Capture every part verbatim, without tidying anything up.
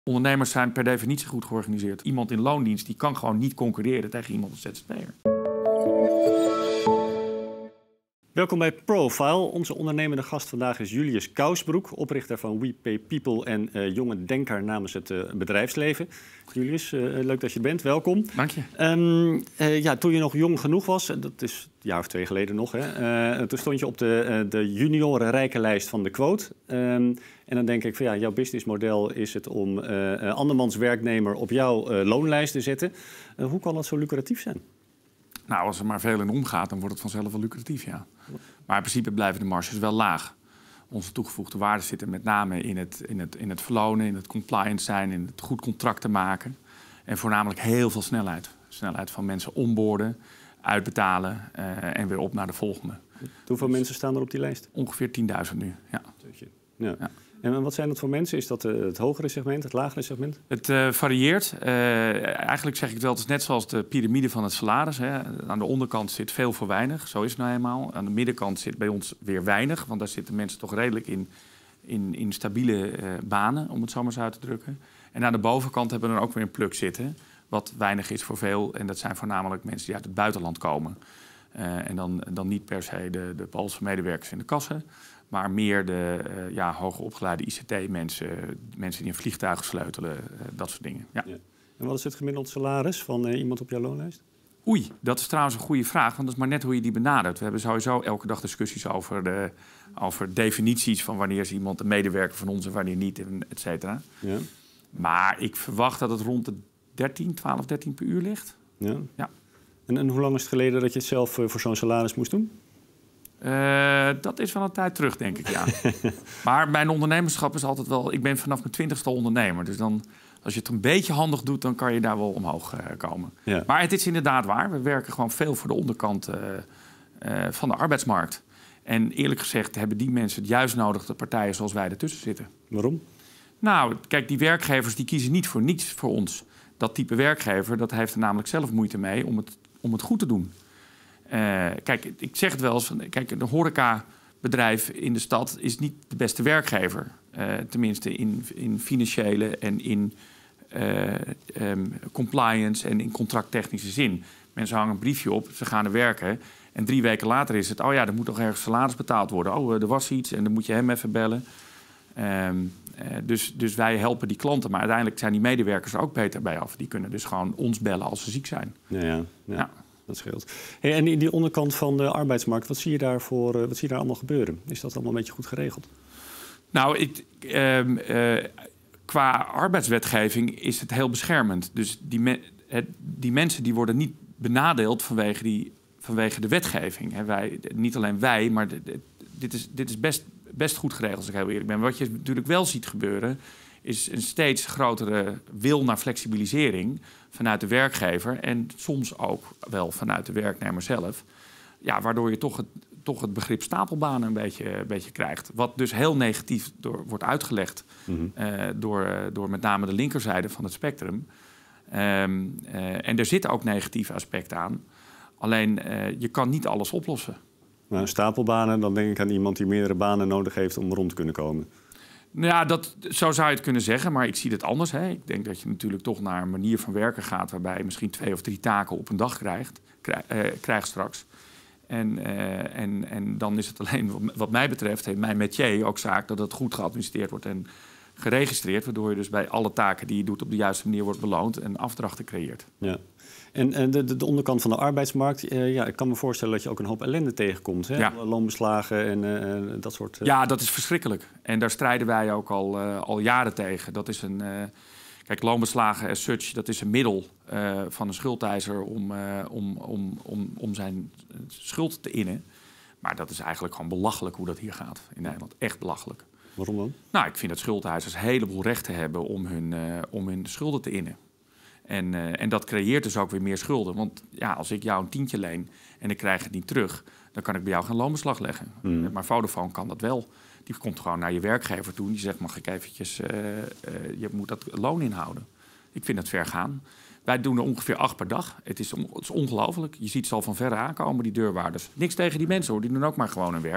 Ondernemers zijn per definitie goed georganiseerd. Iemand in loondienst die kan gewoon niet concurreren tegen iemand als Z Z P'er. Welkom bij Profile. Onze ondernemende gast vandaag is Julius Kousbroek, oprichter van We Pay People en uh, jonge denker namens het uh, bedrijfsleven. Julius, uh, leuk dat je er bent. Welkom. Dank je. Um, uh, ja, toen je nog jong genoeg was, dat is een jaar of twee geleden nog, hè, uh, toen stond je op de, uh, de juniorenrijkenlijst van de Quote. Um, en dan denk ik van ja, jouw businessmodel is het om uh, uh, andermans werknemer op jouw uh, loonlijst te zetten. Uh, hoe kan dat zo lucratief zijn? Nou, als er maar veel in omgaat, dan wordt het vanzelf wel lucratief, ja. Maar in principe blijven de marges wel laag. Onze toegevoegde waarde zitten met name in het, in het, in het verlonen, in het compliant zijn, in het goed contracten maken. En voornamelijk heel veel snelheid. Snelheid van mensen onboarden, uitbetalen uh, en weer op naar de volgende. Hoeveel dus mensen staan er op die lijst? Ongeveer tienduizend nu, ja. Ja. Ja. En wat zijn dat voor mensen? Is dat uh, het hogere segment, het lagere segment? Het uh, varieert. Uh, eigenlijk zeg ik het wel, het is net zoals de piramide van het salaris. Hè. Aan de onderkant zit veel voor weinig, zo is het nou eenmaal. Aan de middenkant zit bij ons weer weinig, want daar zitten mensen toch redelijk in, in, in stabiele uh, banen, om het zo maar eens uit te drukken. En aan de bovenkant hebben we er ook weer een pluk zitten, wat weinig is voor veel. En dat zijn voornamelijk mensen die uit het buitenland komen. Uh, en dan, dan niet per se de, de Poolse medewerkers in de kassen, maar meer de uh, ja, hoger opgeleide I C T-mensen, mensen die in vliegtuigen sleutelen, uh, dat soort dingen. Ja. Ja. En wat is het gemiddeld salaris van uh, iemand op jouw loonlijst? Oei, dat is trouwens een goede vraag, want dat is maar net hoe je die benadert. We hebben sowieso elke dag discussies over, de, over definities van wanneer is iemand een medewerker van ons en wanneer niet, et cetera. Ja. Maar ik verwacht dat het rond de dertien, twaalf, dertien per uur ligt. Ja. Ja. En, en hoe lang is het geleden dat je het zelf uh, voor zo'n salaris moest doen? Uh, dat is wel een tijd terug, denk ik, ja. Maar mijn ondernemerschap is altijd wel... Ik ben vanaf mijn twintigste ondernemer. Dus dan, als je het een beetje handig doet, dan kan je daar wel omhoog uh, komen. Ja. Maar het is inderdaad waar. We werken gewoon veel voor de onderkant uh, uh, van de arbeidsmarkt. En eerlijk gezegd hebben die mensen het juist nodig dat partijen zoals wij ertussen zitten. Waarom? Nou, kijk, die werkgevers die kiezen niet voor niets voor ons. Dat type werkgever, dat heeft er namelijk zelf moeite mee om het, om het goed te doen. Uh, kijk, ik zeg het wel eens, kijk, een horecabedrijf in de stad is niet de beste werkgever. Uh, tenminste in, in financiële en in uh, um, compliance en in contracttechnische zin. Mensen hangen een briefje op, ze gaan er werken en drie weken later is het... oh ja, er moet nog ergens salaris betaald worden. Oh, er was iets en dan moet je hem even bellen. Um, uh, dus, dus wij helpen die klanten, maar uiteindelijk zijn die medewerkers er ook beter bij af. Die kunnen dus gewoon ons bellen als ze ziek zijn. Ja, ja, ja. ja. Dat scheelt. Hey, en in die onderkant van de arbeidsmarkt, wat zie je daar voor, uh, wat zie je daar allemaal gebeuren? Is dat allemaal een beetje goed geregeld? Nou, ik, uh, uh, qua arbeidswetgeving is het heel beschermend. Dus die, me het, die mensen die worden niet benadeeld vanwege, die, vanwege de wetgeving. He, wij, niet alleen wij, maar de, de, dit is, dit is best, best goed geregeld, als ik heel eerlijk ben. Wat je natuurlijk wel ziet gebeuren, is een steeds grotere wil naar flexibilisering vanuit de werkgever en soms ook wel vanuit de werknemer zelf. Ja, waardoor je toch het, toch het begrip stapelbanen een beetje, een beetje krijgt. Wat dus heel negatief door, wordt uitgelegd mm-hmm. uh, door, uh, door met name de linkerzijde van het spectrum. Um, uh, en er zitten ook negatieve aspecten aan. Alleen, uh, je kan niet alles oplossen. Nou, stapelbanen, dan denk ik aan iemand die meerdere banen nodig heeft om rond te kunnen komen. Ja, dat, zo zou je het kunnen zeggen, maar ik zie het anders. Hè. Ik denk dat je natuurlijk toch naar een manier van werken gaat waarbij je misschien twee of drie taken op een dag krijgt, krijg, uh, krijgt straks. En, uh, en, en dan is het alleen, wat mij betreft, heeft mijn métier ook zaak dat het goed geadministreerd wordt en geregistreerd, waardoor je dus bij alle taken die je doet op de juiste manier wordt beloond en afdrachten creëert. Ja. En, en de, de onderkant van de arbeidsmarkt, uh, ja, ik kan me voorstellen dat je ook een hoop ellende tegenkomt. Hè? Ja. Loonbeslagen en uh, dat soort... Uh... Ja, dat is verschrikkelijk. En daar strijden wij ook al, uh, al jaren tegen. Dat is een... Uh, kijk, loonbeslagen as such, dat is een middel uh, van een schuldeiser om, uh, om, om, om, om zijn schuld te innen. Maar dat is eigenlijk gewoon belachelijk hoe dat hier gaat in Nederland. Echt belachelijk. Waarom dan? Nou, ik vind dat schuldeisers een heleboel rechten hebben om hun, uh, om hun schulden te innen. En, uh, en dat creëert dus ook weer meer schulden. Want ja, als ik jou een tientje leen en ik krijg het niet terug, dan kan ik bij jou geen loonbeslag leggen. Mm. Maar Vodafone kan dat wel. Die komt gewoon naar je werkgever toe en die zegt, mag ik eventjes, uh, uh, je moet dat loon inhouden. Ik vind het ver gaan. Wij doen er ongeveer acht per dag. Het is, on, het is ongelooflijk. Je ziet ze al van verre aankomen, die deurwaarders. Niks tegen die mensen hoor, die doen ook maar gewoon hun werk.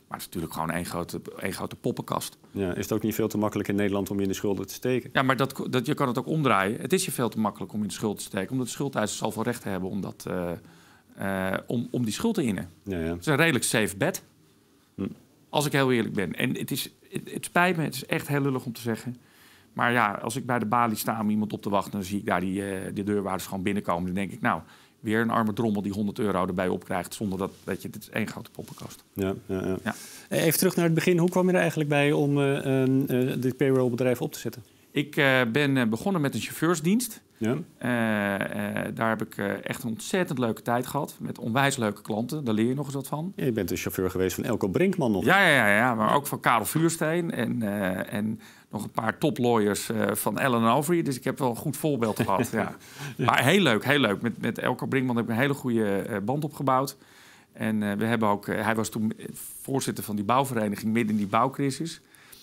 Maar het is natuurlijk gewoon één grote, één grote poppenkast. Ja, is het ook niet veel te makkelijk in Nederland om je in de schulden te steken? Ja, maar dat, dat, je kan het ook omdraaien. Het is je veel te makkelijk om in de schuld te steken. Omdat de schuldeisers zoveel recht hebben om, dat, uh, uh, om, om die schuld te innen. Ja, ja. Het is een redelijk safe bet. Hm. Als ik heel eerlijk ben. En het, is, het, het spijt me, het is echt heel lullig om te zeggen. Maar ja, als ik bij de balie sta om iemand op te wachten... dan zie ik daar die, uh, die deurwaarders gewoon binnenkomen. Dan denk ik, nou, weer een arme drommel die honderd euro erbij opkrijgt... zonder dat, weet je, dit is één grote poppenkast. Ja, ja, ja. Ja. Even terug naar het begin. Hoe kwam je er eigenlijk bij om uh, uh, dit payrollbedrijf op te zetten? Ik uh, ben uh, begonnen met een chauffeursdienst. Ja. Uh, uh, daar heb ik uh, echt een ontzettend leuke tijd gehad. Met onwijs leuke klanten. Daar leer je nog eens wat van. Ja, je bent de chauffeur geweest van Elko Brinkman nog. Ja, ja, ja, ja, maar ook van Karel Vuursteen. En, uh, en nog een paar toplawyers uh, van Allen Overy. Dus ik heb wel een goed voorbeeld gehad. Ja. Ja. Maar heel leuk, heel leuk. Met, met Elko Brinkman heb ik een hele goede uh, band opgebouwd. En uh, we hebben ook... Uh, hij was toen voorzitter van die bouwvereniging midden in die bouwcrisis.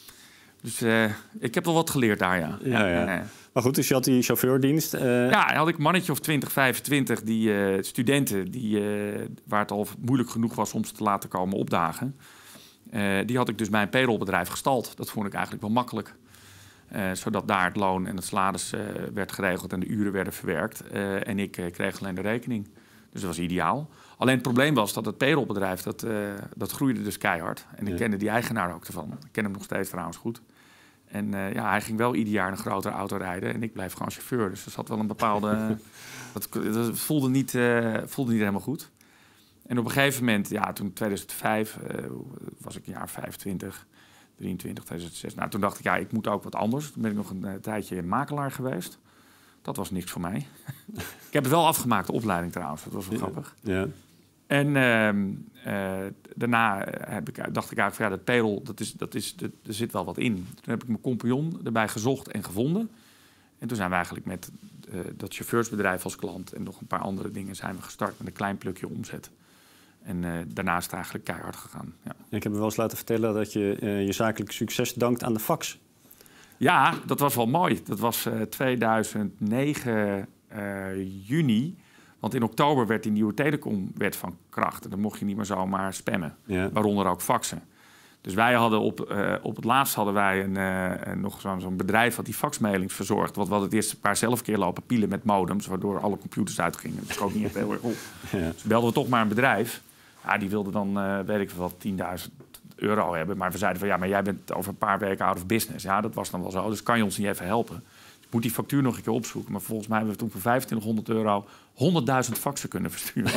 Dus uh, ik heb wel wat geleerd daar, ja. ja, ja. ja. Maar goed, dus je had die chauffeurdienst. Uh... Ja, en had ik een mannetje of twintig, vijfentwintig die uh, studenten... Die, uh, waar het al moeilijk genoeg was om ze te laten komen opdagen. Uh, die had ik dus bij een payrollbedrijf gestald. Dat vond ik eigenlijk wel makkelijk. Uh, zodat daar het loon en het salaris uh, werd geregeld en de uren werden verwerkt. Uh, en ik uh, kreeg alleen de rekening. Dus dat was ideaal. Alleen het probleem was dat het payrollbedrijf, dat, uh, dat groeide dus keihard. En ik ja. kende die eigenaar ook ervan. Ik ken hem nog steeds trouwens goed. En uh, ja, hij ging wel ieder jaar een grotere auto rijden. En ik bleef gewoon chauffeur. Dus dat zat wel een bepaalde... dat, dat voelde, niet, uh, voelde niet helemaal goed. En op een gegeven moment, ja, toen in tweeduizend vijf... Uh, was ik een jaar vijfentwintig, drieëntwintig, tweeduizend zes. Nou, toen dacht ik, ja, ik moet ook wat anders. Toen ben ik nog een uh, tijdje makelaar geweest. Dat was niks voor mij. Ik heb het wel afgemaakt, de opleiding trouwens. Dat was wel ja, grappig. Ja. En uh, uh, daarna heb ik, dacht ik eigenlijk van ja, dat payroll, dat is, dat is, dat, er zit wel wat in. Toen heb ik mijn compagnon erbij gezocht en gevonden. En toen zijn we eigenlijk met uh, dat chauffeursbedrijf als klant en nog een paar andere dingen zijn we gestart met een klein plukje omzet. En uh, daarna is het eigenlijk keihard gegaan. Ja. Ik heb me wel eens laten vertellen dat je uh, je zakelijke succes dankt aan de fax. Ja, dat was wel mooi. Dat was uh, tweeduizend negen uh, juni. Want in oktober werd die nieuwe telecomwet van kracht. En dan mocht je niet meer zomaar spammen. Ja. Waaronder ook faxen. Dus wij hadden op, uh, op het laatst hadden wij een, uh, nog zo'n zo'n bedrijf dat die faxmailings verzorgd. Want we hadden het eerst een paar zelf keer lopen pielen met modems, waardoor alle computers uitgingen. Dat schoot niet echt heel erg op. Ja. Dus belden we toch maar een bedrijf. Ja, die wilde dan, uh, weet ik wel, tienduizend euro hebben. Maar we zeiden van ja, maar jij bent over een paar weken out of business. Ja, dat was dan wel zo. Dus kan je ons niet even helpen? Ik moet die factuur nog een keer opzoeken. Maar volgens mij hebben we toen voor vijfentwintighonderd euro honderdduizend faxen kunnen versturen.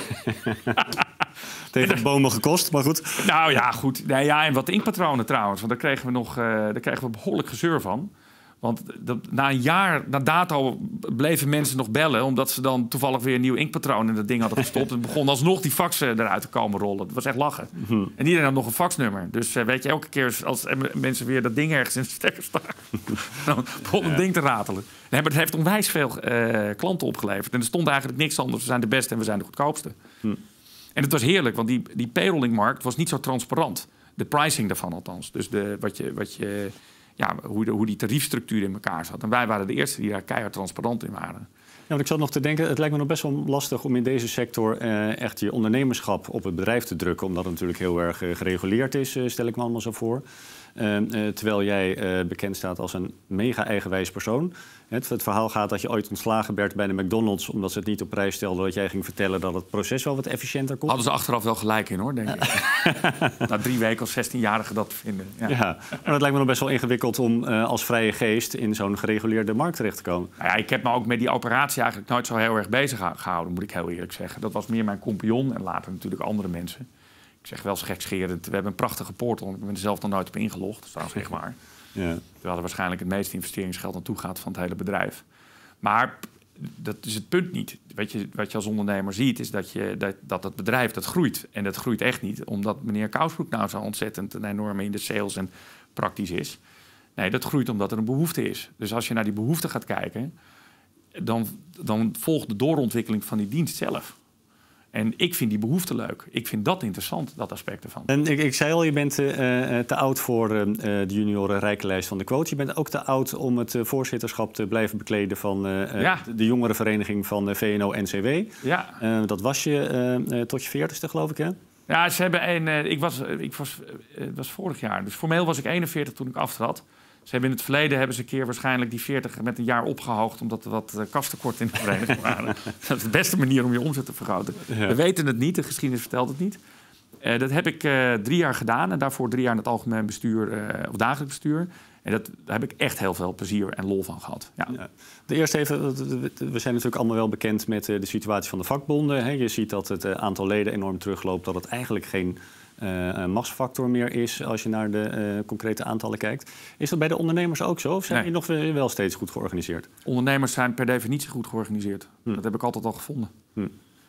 Het heeft echt bomen gekost, maar goed. Nou ja, goed. Nee, ja, en wat inkpatronen trouwens. Want daar kregen we nog uh, daar kregen we behoorlijk gezeur van. Want dat, na een jaar, na dato, bleven mensen nog bellen, omdat ze dan toevallig weer een nieuw inkpatroon in dat ding hadden gestopt. En begon alsnog die faxen eruit te komen rollen. Dat was echt lachen. Mm-hmm. En iedereen had nog een faxnummer. Dus uh, weet je, elke keer als mensen weer dat ding ergens in de stekker staan, dan begon het ja. ding te ratelen. Nee, maar het heeft onwijs veel uh, klanten opgeleverd. En er stond eigenlijk niks anders. We zijn de beste en we zijn de goedkoopste. Mm. En het was heerlijk, want die, die payrollingmarkt was niet zo transparant. De pricing daarvan althans. Dus de, wat je... Wat je Ja, hoe, de, hoe die tariefstructuur in elkaar zat. En wij waren de eerste die daar keihard transparant in waren. Ja, want ik zat nog te denken, het lijkt me nog best wel lastig om in deze sector uh, echt je ondernemerschap op het bedrijf te drukken. Omdat het natuurlijk heel erg uh, gereguleerd is, uh, stel ik me allemaal zo voor. Uh, uh, terwijl jij uh, bekend staat als een mega eigenwijs persoon. Het, het verhaal gaat dat je ooit ontslagen werd bij de McDonald's, omdat ze het niet op prijs stelden, dat jij ging vertellen dat het proces wel wat efficiënter kon. Hadden ze achteraf wel gelijk in, hoor, denk ik. Na drie weken als zestienjarige dat te vinden. Ja, ja, maar het lijkt me nog best wel ingewikkeld om uh, als vrije geest in zo'n gereguleerde markt terecht te komen. Nou ja, ik heb me ook met die operatie eigenlijk nooit zo heel erg bezig gehouden, moet ik heel eerlijk zeggen. Dat was meer mijn compagnon en later natuurlijk andere mensen. Ik zeg wel eens gekscherend, we hebben een prachtige portal. Ik ben er zelf nog nooit op ingelogd, dat is trouwens echt waar. Ja. Terwijl er waarschijnlijk het meeste investeringsgeld naartoe gaat van het hele bedrijf. Maar dat is het punt niet. Wat je, wat je als ondernemer ziet, is dat, je, dat, dat het bedrijf dat groeit. En dat groeit echt niet omdat meneer Kousbroek nou zo ontzettend een enorme in de sales en praktisch is. Nee, dat groeit omdat er een behoefte is. Dus als je naar die behoefte gaat kijken, dan, dan volgt de doorontwikkeling van die dienst zelf. En ik vind die behoefte leuk. Ik vind dat interessant, dat aspect ervan. En ik, ik zei al, je bent uh, te oud voor uh, de junioren rijkenlijst van de Quote. Je bent ook te oud om het uh, voorzitterschap te blijven bekleden van uh, ja. de, de jongerenvereniging van uh, V N O N C W. Ja. Uh, dat was je uh, uh, tot je veertigste, geloof ik, hè? Ja, ze hebben een. Uh, ik was, ik was, uh, was vorig jaar. Dus formeel was ik eenenveertig toen ik aftrad. Ze hebben in het verleden hebben ze een keer waarschijnlijk die veertig met een jaar opgehoogd, omdat er wat uh, kastekort in de vereniging waren. Dat is de beste manier om je omzet te vergroten. Ja. We weten het niet, de geschiedenis vertelt het niet. Uh, dat heb ik uh, drie jaar gedaan en daarvoor drie jaar in het algemeen bestuur uh, of dagelijks bestuur. En dat, daar heb ik echt heel veel plezier en lol van gehad. Ja. Ja. De eerste even, we zijn natuurlijk allemaal wel bekend met de situatie van de vakbonden. Je ziet dat het aantal leden enorm terugloopt, dat het eigenlijk geen uh, machtsfactor meer is als je naar de uh, concrete aantallen kijkt. Is dat bij de ondernemers ook zo? Of zijn nee. die nog wel steeds goed georganiseerd? Ondernemers zijn per definitie goed georganiseerd. Hm. Dat heb ik altijd al gevonden. Hm.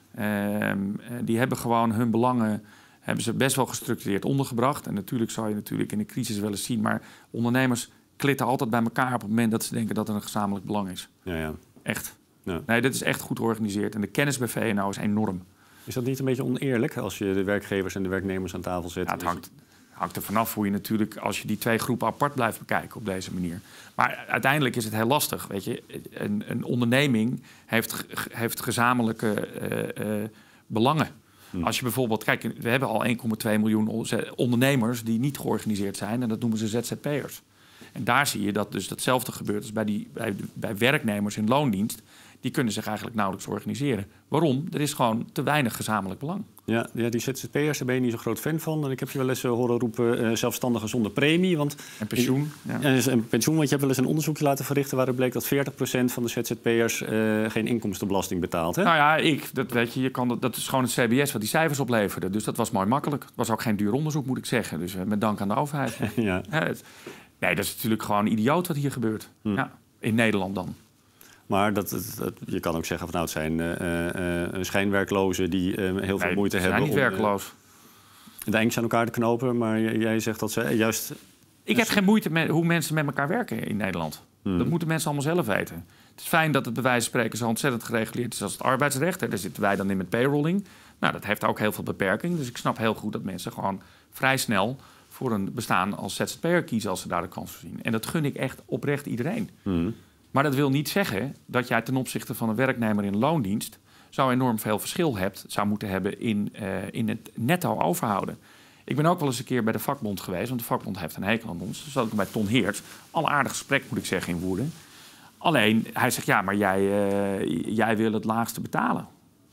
Uh, die hebben gewoon hun belangen hebben ze best wel gestructureerd ondergebracht. En natuurlijk zou je natuurlijk in de crisis wel eens zien, maar ondernemers klitten altijd bij elkaar op het moment dat ze denken dat er een gezamenlijk belang is. Ja, ja. Echt. Ja. Nee, dit is echt goed georganiseerd. En de kennis bij V N O is enorm. Is dat niet een beetje oneerlijk als je de werkgevers en de werknemers aan tafel zet? Ja, het hangt, hangt er vanaf hoe je natuurlijk, als je die twee groepen apart blijft bekijken op deze manier. Maar uiteindelijk is het heel lastig. Weet je, een, een onderneming heeft, heeft gezamenlijke uh, uh, belangen. Als je bijvoorbeeld, kijk, we hebben al één komma twee miljoen ondernemers die niet georganiseerd zijn. En dat noemen ze Z Z P'ers. En daar zie je dat dus datzelfde gebeurt als bij, die, bij, bij werknemers in loondienst. Die kunnen zich eigenlijk nauwelijks organiseren. Waarom? Er is gewoon te weinig gezamenlijk belang. Ja, ja die Z Z P'ers, daar ben je niet zo'n groot fan van. En ik heb je wel eens uh, horen roepen, uh, zelfstandigen zonder premie. Want, en pensioen. Ja. En, en pensioen, want je hebt wel eens een onderzoekje laten verrichten waaruit bleek dat veertig procent van de Z Z P'ers uh, geen inkomstenbelasting betaalt. Hè? Nou ja, ik, dat weet je, je kan dat, dat is gewoon het C B S wat die cijfers opleverde. Dus dat was mooi makkelijk. Het was ook geen duur onderzoek, moet ik zeggen. Dus uh, met dank aan de overheid. Ja. Ja, het, nee, dat is natuurlijk gewoon idioot wat hier gebeurt. Hm. Ja, in Nederland dan. Maar dat, dat, dat, je kan ook zeggen van nou, het zijn uh, uh, schijnwerklozen die uh, heel veel nee, moeite ze hebben zijn niet om werkloos. Uh, de eindjes aan elkaar te knopen. Maar jij zegt dat ze juist... Ik heb geen moeite met hoe mensen met elkaar werken in Nederland. Hmm. Dat moeten mensen allemaal zelf weten. Het is fijn dat het bij wijze van spreken zo ontzettend gereguleerd is als het arbeidsrecht. Hè. Daar zitten wij dan in met payrolling. Nou, dat heeft ook heel veel beperking. Dus ik snap heel goed dat mensen gewoon vrij snel voor een bestaan als Z Z P'er kiezen als ze daar de kans voor zien. En dat gun ik echt oprecht iedereen. Hmm. Maar dat wil niet zeggen dat jij ten opzichte van een werknemer in loondienst zo enorm veel verschil hebt, zou moeten hebben in, uh, in het netto overhouden. Ik ben ook wel eens een keer bij de vakbond geweest, want de vakbond heeft een hekel aan ons. Dus zat ik bij Ton Heerts. Al aardig gesprek, moet ik zeggen, in Woerden. Alleen, hij zegt, ja, maar jij, uh, jij wil het laagste betalen.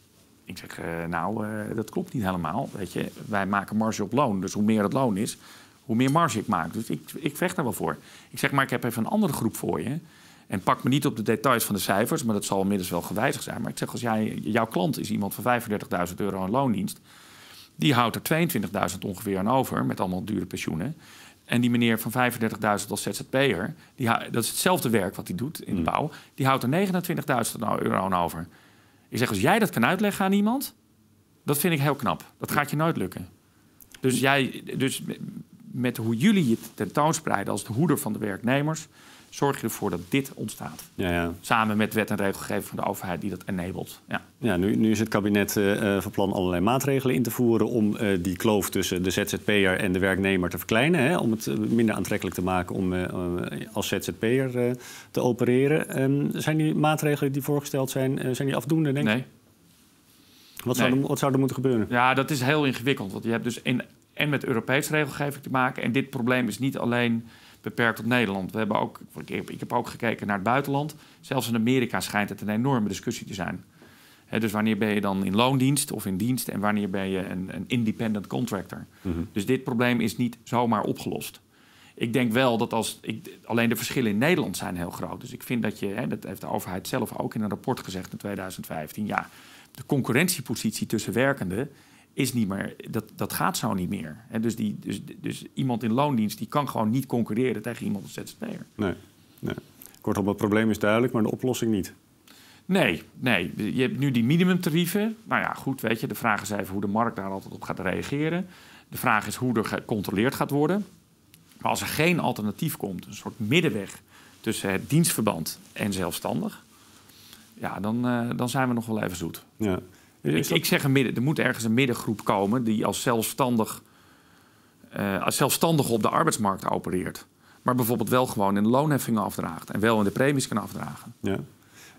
Ik zeg, uh, nou, uh, dat klopt niet helemaal. Weet je, wij maken marge op loon. Dus hoe meer het loon is, hoe meer marge ik maak. Dus ik, ik vecht daar wel voor. Ik zeg, maar ik heb even een andere groep voor je. En pak me niet op de details van de cijfers, maar dat zal inmiddels wel gewijzigd zijn. Maar ik zeg, als jij, jouw klant is iemand van vijfendertigduizend euro in loondienst. Die houdt er tweeëntwintigduizend ongeveer aan over, met allemaal dure pensioenen. En die meneer van vijfendertigduizend als Z Z P'er, die, dat is hetzelfde werk wat hij doet in de bouw, die houdt er negenentwintigduizend euro aan over. Ik zeg, als jij dat kan uitleggen aan iemand, dat vind ik heel knap. Dat gaat je nooit lukken. Dus, jij, dus met hoe jullie je tentoonspreiden als de hoeder van de werknemers, zorg je ervoor dat dit ontstaat. Ja, ja. Samen met wet en regelgeving van de overheid die dat enabled. Ja. Ja, nu, nu is het kabinet uh, van plan allerlei maatregelen in te voeren om uh, die kloof tussen de Z Z P'er en de werknemer te verkleinen. Hè, om het uh, minder aantrekkelijk te maken om uh, uh, als Z Z P'er uh, te opereren. Um, zijn die maatregelen die voorgesteld zijn, uh, zijn die afdoende, denk je? Nee. Wat zou, nee. er, wat zou er moeten gebeuren? Ja, dat is heel ingewikkeld. Want je hebt dus in, en met Europese regelgeving te maken. En dit probleem is niet alleen beperkt tot Nederland. We hebben ook, ik heb ook gekeken naar het buitenland. Zelfs in Amerika schijnt het een enorme discussie te zijn. He, dus wanneer ben je dan in loondienst of in dienst en wanneer ben je een, een independent contractor? Mm-hmm. Dus dit probleem is niet zomaar opgelost. Ik denk wel dat als... Ik, alleen de verschillen in Nederland zijn heel groot. Dus ik vind dat je... He, dat heeft de overheid zelf ook in een rapport gezegd in tweeduizend vijftien. Ja, de concurrentiepositie tussen werkenden is niet meer, dat, dat gaat zo niet meer. He, dus, die, dus, dus iemand in loondienst die kan gewoon niet concurreren tegen iemand als Z Z P'er. Nee, nee. Kortom, het probleem is duidelijk, maar de oplossing niet. Nee, nee. Je hebt nu die minimumtarieven. Nou ja, goed, weet je, de vraag is even hoe de markt daar altijd op gaat reageren. De vraag is hoe er gecontroleerd gaat worden. Maar als er geen alternatief komt, een soort middenweg tussen het dienstverband en zelfstandig, ja, dan, uh, dan zijn we nog wel even zoet. Ja. Ik, ik zeg een midden, er moet ergens een middengroep komen die als zelfstandig, uh, als zelfstandig op de arbeidsmarkt opereert. Maar bijvoorbeeld wel gewoon in de loonheffingen afdraagt en wel in de premies kan afdragen. Ja.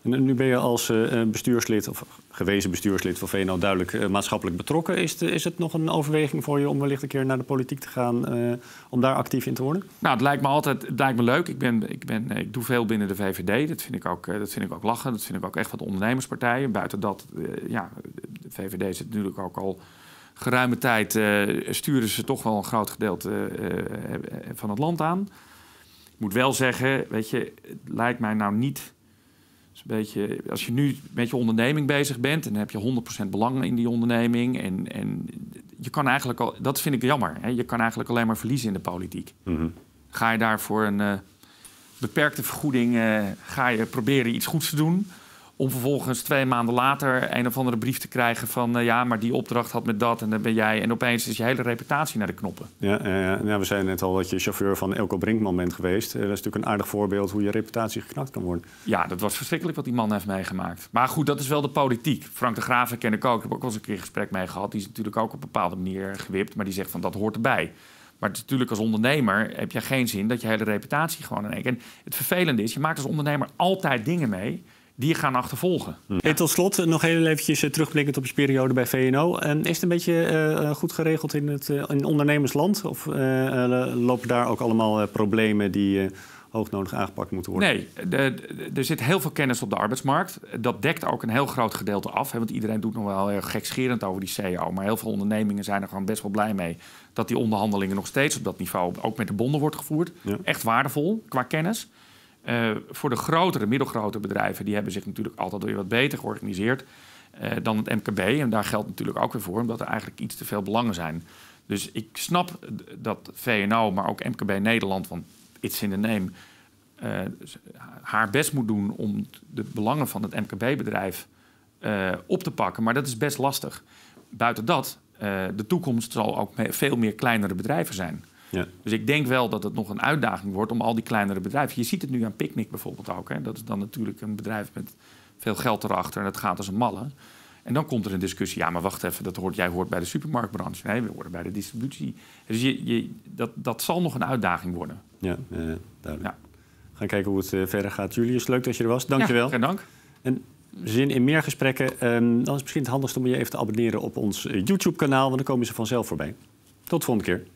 En nu ben je als uh, bestuurslid of gewezen bestuurslid van V N O duidelijk uh, maatschappelijk betrokken. Is, de, is het nog een overweging voor je om wellicht een keer naar de politiek te gaan, uh, om daar actief in te worden? Nou, het lijkt me altijd het lijkt me leuk. Ik, ben, ik, ben, ik doe veel binnen de V V D. Dat vind ik ook, dat vind ik ook lachen. Dat vind ik ook echt wat ondernemerspartijen. Buiten dat, uh, ja, de V V D zit natuurlijk ook al geruime tijd. Uh, sturen ze toch wel een groot gedeelte uh, van het land aan. Ik moet wel zeggen, weet je, het lijkt mij nou niet. Dus een beetje, als je nu met je onderneming bezig bent, dan heb je honderd procent belang in die onderneming. En, en je kan eigenlijk al, dat vind ik jammer. Hè? Je kan eigenlijk alleen maar verliezen in de politiek. Mm-hmm. Ga je daar voor een uh, beperkte vergoeding, uh, ga je proberen iets goeds te doen, om vervolgens twee maanden later een of andere brief te krijgen van uh, ja, maar die opdracht had met dat en dan ben jij. En opeens is je hele reputatie naar de knoppen. Ja, uh, ja we zeiden net al dat je chauffeur van Elko Brinkman bent geweest. Uh, dat is natuurlijk een aardig voorbeeld hoe je reputatie geknakt kan worden. Ja, dat was verschrikkelijk wat die man heeft meegemaakt. Maar goed, dat is wel de politiek. Frank de Graaf ken ik ook. Ik heb ook wel eens een keer een gesprek mee gehad. Die is natuurlijk ook op een bepaalde manier gewipt, maar die zegt van dat hoort erbij. Maar het is natuurlijk als ondernemer heb je geen zin dat je hele reputatie gewoon in één keer. En het vervelende is, je maakt als ondernemer altijd dingen mee die je gaan achtervolgen. Hm. Hey, tot slot nog heel eventjes uh, terugblikkend op je periode bij V N O. En is het een beetje uh, goed geregeld in het uh, in ondernemersland? Of uh, uh, lopen daar ook allemaal uh, problemen die uh, hoognodig aangepakt moeten worden? Nee, de, de, er zit heel veel kennis op de arbeidsmarkt. Dat dekt ook een heel groot gedeelte af. Hè, want iedereen doet nog wel heel gekscherend over die C A O. Maar heel veel ondernemingen zijn er gewoon best wel blij mee dat die onderhandelingen nog steeds op dat niveau ook met de bonden wordt gevoerd. Ja. Echt waardevol qua kennis. Uh, voor de grotere, middelgrote bedrijven, die hebben zich natuurlijk altijd weer wat beter georganiseerd uh, dan het M K B. En daar geldt natuurlijk ook weer voor, omdat er eigenlijk iets te veel belangen zijn. Dus ik snap dat V N O, maar ook M K B Nederland, want it's in the name, uh, haar best moet doen om de belangen van het M K B-bedrijf uh, op te pakken. Maar dat is best lastig. Buiten dat, uh, de toekomst zal ook veel meer kleinere bedrijven zijn. Ja. Dus ik denk wel dat het nog een uitdaging wordt om al die kleinere bedrijven. Je ziet het nu aan Picnic bijvoorbeeld ook. Hè? Dat is dan natuurlijk een bedrijf met veel geld erachter en dat gaat als een malle. En dan komt er een discussie. Ja, maar wacht even, dat hoort, jij hoort bij de supermarktbranche. Nee, we horen bij de distributie. Dus je, je, dat, dat zal nog een uitdaging worden. Ja, uh, duidelijk. Ja. We gaan kijken hoe het uh, verder gaat. Julius, leuk dat je er was. Dank je wel. Ja, geen dank. En zin in meer gesprekken. Um, dan is het misschien het handigst om je even te abonneren op ons uh, YouTube-kanaal. Want dan komen ze vanzelf voorbij. Tot de volgende keer.